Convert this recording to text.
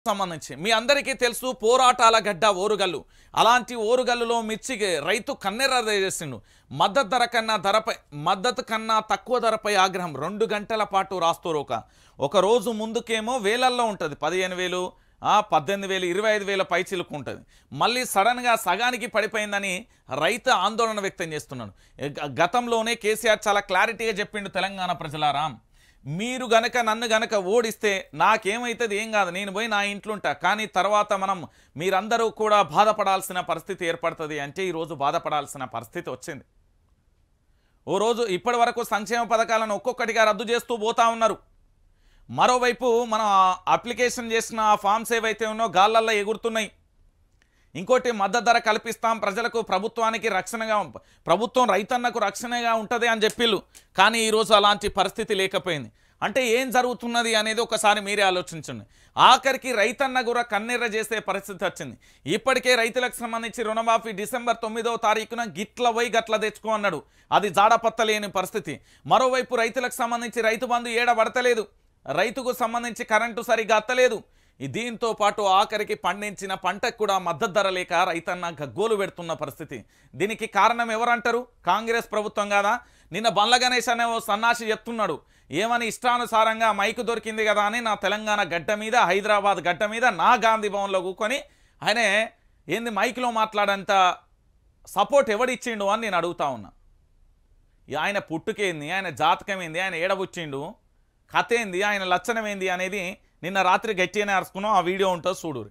సంబంధించి మీ అందరికీ తెలుసు పోరాటాల గడ్డ ఓరుగల్లు. అలాంటి ఓరుగల్లులో మిర్చికి రైతు కన్నెర్ర చేసిండు. మద్దతు కన్నా తక్కువ ధరపై ఆగ్రహం. 2 గంటల పాటు రాస్తోరోక. ఒక రోజు ముందుకేమో వేలల్లో ఉంటుంది, 15,000, 18,000, 25,000 పైచిలుకు ఉంటుంది. మళ్ళీ సడన్గా సగానికి పడిపోయిందని రైతు ఆందోళన వ్యక్తం చేస్తున్నాడు. గతంలోనే కేసీఆర్ చాలా క్లారిటీగా చెప్పిండు, తెలంగాణ ప్రజలారా మీరు గనక నన్ను గనక ఓడిస్తే నాకేమైతుంది ఏం కాదు, నేను పోయి నా ఇంట్లో ఉంటా, కానీ తర్వాత మీరందరూ కూడా బాధపడాల్సిన పరిస్థితి ఏర్పడుతుంది అంటే ఈరోజు బాధపడాల్సిన పరిస్థితి వచ్చింది. ఓ రోజు ఇప్పటి వరకు సంక్షేమ పథకాలను ఒక్కొక్కటిగా రద్దు చేస్తూ పోతా ఉన్నారు. మరోవైపు మనం అప్లికేషన్ చేసిన ఫామ్స్ ఏవైతే ఉన్నో గాళ్ళల్లో ఎగురుతున్నాయి. ఇంకోటి మద్దతు ధర కల్పిస్తాం ప్రజలకు, ప్రభుత్వానికి రక్షణగా, ప్రభుత్వం రైతన్నకు రక్షణగా ఉంటుంది అని చెప్పిళ్ళు. కానీ ఈరోజు అలాంటి పరిస్థితి లేకపోయింది. అంటే ఏం జరుగుతున్నది అనేది ఒకసారి మీరే ఆలోచించండి. ఆఖరికి రైతన్న కూడా కన్నెర్ర చేసే పరిస్థితి వచ్చింది. ఇప్పటికే రైతులకు సంబంధించి రుణమాఫీ డిసెంబర్ 9వ తారీఖున గిట్ల పోయి గట్ల తెచ్చుకో అన్నాడు. అది జాడపత్తలేని పరిస్థితి. మరోవైపు రైతులకు సంబంధించి రైతు బంధు ఏడబడతలేదు, రైతుకు సంబంధించి కరెంటు సరిగా అత్తలేదు. దీంతో పాటు ఆఖరికి పండించిన పంటకు కూడా మద్దతు ధర లేక రైతన్న గగ్గోలు పెడుతున్న పరిస్థితి. దీనికి కారణం ఎవరంటారు? కాంగ్రెస్ ప్రభుత్వం కాదా? నిన్న బండ్ల గణేష్ అనే ఓ సన్నాసి చెప్తున్నాడు, ఏమని ఇష్టానుసారంగా మైకు దొరికింది కదా అని నా తెలంగాణ గడ్డ మీద, హైదరాబాద్ గడ్డ మీద, నా గాంధీ భవన్లో కూకొని ఆయన ఏంది మైకులో మాట్లాడంత సపోర్ట్ ఎవడిచ్చిండు అని నేను అడుగుతా ఉన్నా. ఆయన పుట్టుకేంది, ఆయన జాతకం ఏంది, ఆయన ఏడబుచ్చిండు, కథ ఏంది, ఆయన లక్షణం ఏంది అనేది నిన్న రాత్రి గట్టిగానే అరుచుకున్నాం. ఆ వీడియో ఉంటుంది చూడు.